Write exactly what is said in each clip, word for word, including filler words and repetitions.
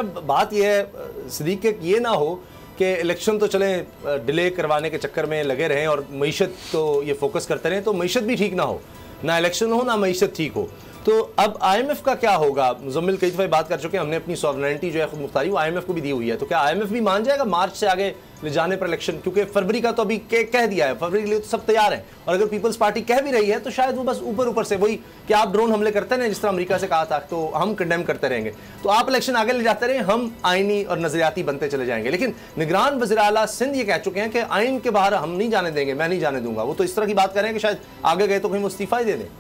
अब बात यह है सिद्दीक के ये ना हो कि इलेक्शन तो चले डिले करवाने के चक्कर में लगे रहें और मईशत तो ये फोकस करते रहें, तो मईशत भी ठीक ना हो, ना इलेक्शन हो ना मईशत ठीक हो। तो अब आईएमएफ का क्या होगा? मुजम्मिल कई दफ़ा बात कर चुके हैं, हमने अपनी सॉवरेनिटी जो है खुद मुख्तारी वो आईएमएफ को भी दी हुई है, तो क्या आईएमएफ भी मान जाएगा मार्च से आगे ले जाने पर इलेक्शन? क्योंकि फरवरी का तो अभी कह दिया है, फरवरी के लिए तो सब तैयार हैं, और अगर पीपल्स पार्टी कह भी रही है तो शायद वो बस ऊपर ऊपर से वही कि आप ड्रोन हमले करते हैं जिस तरह अमेरिका से कहा था, तो हम कंडेम करते रहेंगे, तो आप इलेक्शन आगे ले जाते रहे, हम आईनी और नजरियाती बनते चले जाएंगे। लेकिन निगरान वज़ीर आला सिंध ये कह चुके हैं कि आइन के बाहर हम नहीं जाने देंगे, मैं नहीं जाने दूंगा। वो तो इस तरह की बात कर रहे हैं कि शायद आगे गए तो कहीं वो इस्तीफा ही दे दें।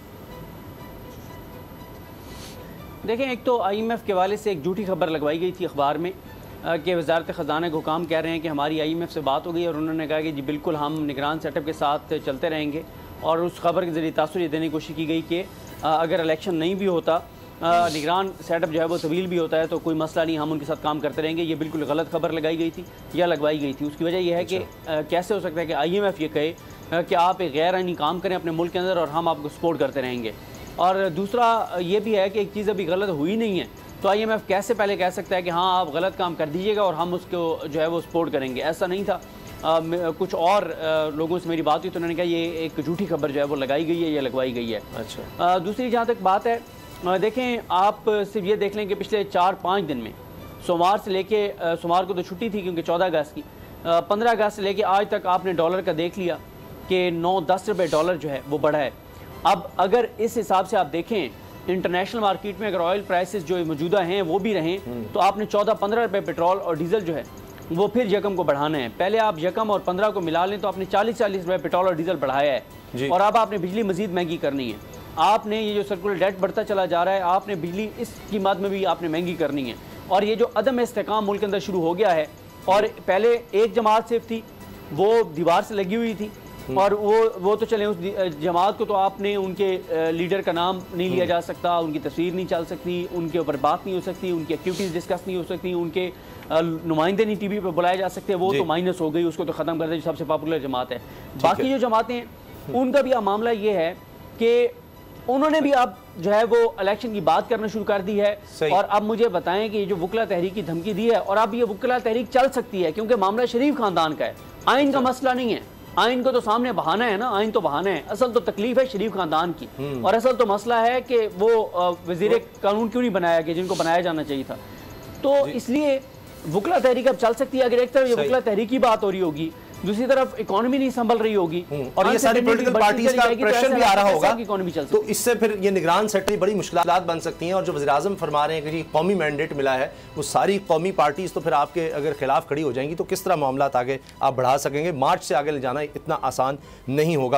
देखें, एक तो आईएमएफ के हवाले से एक झूठी खबर लगवाई गई थी अखबार में कि वजारत ख़जाना के हुकाम कह रहे हैं कि हमारी आईएमएफ से बात हो गई और उन्होंने कहा कि जी बिल्कुल हम निगरान सेटअप के साथ चलते रहेंगे, और उस खबर के ज़रिए तासुर ये देने की कोशिश की गई कि अगर इलेक्शन नहीं भी होता, निगरान सेटअप जो है वो तवील भी होता है तो कोई मसला नहीं, हम उनके साथ काम करते रहेंगे। ये बिल्कुल गलत खबर लगाई गई थी या लगवाई गई थी। उसकी वजह यह है कि कैसे हो सकता है कि आईएमएफ ये कहे कि आप एक गैर आइनी काम करें अपने मुल्क के अंदर और हम आपको सपोर्ट करते रहेंगे। और दूसरा ये भी है कि एक चीज़ अभी गलत हुई नहीं है, तो आईएमएफ कैसे पहले कह सकता है कि हाँ आप गलत काम कर दीजिएगा और हम उसको जो है वो सपोर्ट करेंगे? ऐसा नहीं था। आ, कुछ और आ, लोगों से मेरी बात हुई तो उन्होंने कहा ये एक झूठी खबर जो है वो लगाई गई है या लगवाई गई है। अच्छा। आ, दूसरी जहाँ तक बात है, आ, देखें आप सिर्फ ये देख लें कि पिछले चार पाँच दिन में सोमवार से लेके सोमवार को तो छुट्टी थी क्योंकि चौदह अगस्त की, पंद्रह अगस्त से लेके आज तक आपने डॉलर का देख लिया कि नौ दस रुपये डॉलर जो है वो बढ़ा है। अब अगर इस हिसाब से आप देखें इंटरनेशनल मार्केट में अगर ऑयल प्राइसेस जो मौजूदा हैं वो भी रहें तो आपने चौदह पंद्रह रुपये पेट्रोल और डीजल जो है वो फिर यकम को बढ़ाना है। पहले आप यकम और पंद्रह को मिला लें तो आपने चालीस चालीस रुपये पेट्रोल और डीजल बढ़ाया है, और अब आपने बिजली मजीद महंगी करनी है। आपने ये जो सर्कुलर डेट बढ़ता चला जा रहा है, आपने बिजली इस कीमत में भी आपने महंगी करनी है। और ये जो अदम इस्तेकाम मुल्क के अंदर शुरू हो गया है, और पहले एक जमात सिर्फ थी वो दीवार से लगी हुई थी, और वो वो तो चले उस जमात को तो आपने उनके लीडर का नाम नहीं लिया जा सकता, उनकी तस्वीर नहीं चल सकती, उनके ऊपर बात नहीं हो सकती, उनकी एक्टिविटीज़ डिस्कस नहीं हो सकती, उनके नुमाइंदे नहीं टीवी पे बुलाए जा सकते, वो तो माइनस हो गई, उसको तो ख़त्म कर दे, जो सबसे पॉपुलर जमात है। बाकी जो जमातें हैं उनका भी अब मामला ये है कि उन्होंने भी अब जो है वो इलेक्शन की बात करना शुरू कर दी है। और अब मुझे बताएं कि ये जो वकला तहरीक की धमकी दी है, और अब ये वकला तहरीक चल सकती है क्योंकि मामला शरीफ खानदान का है, आइन का मसला नहीं है। आइन को तो सामने बहाना है ना, आइन तो बहाना है, असल तो तकलीफ है शरीफ खानदान की, और असल तो मसला है कि वो वजीर कानून क्यों नहीं बनाया गया जिनको बनाया जाना चाहिए था। तो इसलिए वकला तहरीक अब चल सकती है। अगर एक तरफ ये वकला तहरीक की बात हो रही होगी, दूसरी तरफ इकोनॉमी नहीं संभल रही होगी, और ये सारी पॉलिटिकल पार्टीज का प्रेशर भी आ रहा होगा, इकोनॉमी चल तो इससे फिर ये निगरान सेक्टर बड़ी मुश्किलात बन सकती हैं। और जो वज़ीर-ए-आज़म फरमा रहे हैं कि कौमी मैंडेट मिला है, वो सारी कौमी पार्टीज तो फिर आपके अगर खिलाफ खड़ी हो जाएंगी तो किस तरह मामला आगे आप बढ़ा सकेंगे? मार्च से आगे ले जाना इतना आसान नहीं होगा।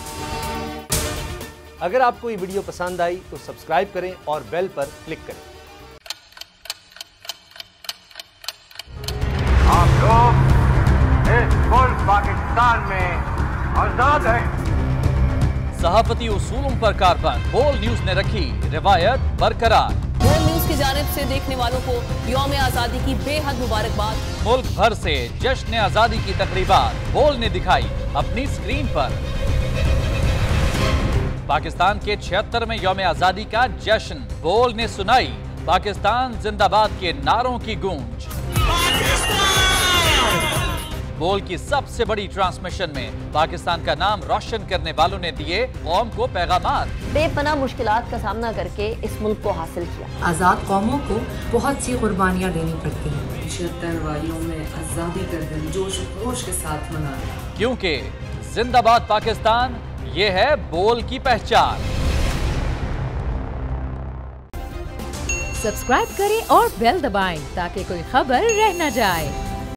अगर आपको ये वीडियो पसंद आई तो सब्सक्राइब करें और बेल पर क्लिक करें। आप लोग इस मुल्क पाकिस्तान में आजाद है। सहाफती उसूलों पर कारबंद बोल न्यूज ने रखी रिवायत बरकरार। बोल न्यूज की जानिब से देखने वालों को यौम आजादी की बेहद मुबारकबाद। मुल्क भर से जश्न आजादी की तकरीबात बोल ने दिखाई अपनी स्क्रीन पर। पाकिस्तान के छिहत्तरवें यौम आजादी का जश्न बोल ने सुनाई पाकिस्तान जिंदाबाद के नारों की गूंज। बोल की सबसे बड़ी ट्रांसमिशन में पाकिस्तान का नाम रोशन करने वालों ने दिए कौम को पैगामात। बेपनाह मुश्किलात का सामना करके इस मुल्क को हासिल किया। आजाद कौमों को बहुत सी कुर्बानियाँ देनी पड़ती हैं। छिहत्तर वालियों में आजादी का दिन जोश खरोश के साथ मनाया, क्योंकि जिंदाबाद पाकिस्तान ये है बोल की पहचान। सब्सक्राइब करें और बेल दबाएं ताकि कोई खबर रह न जाए।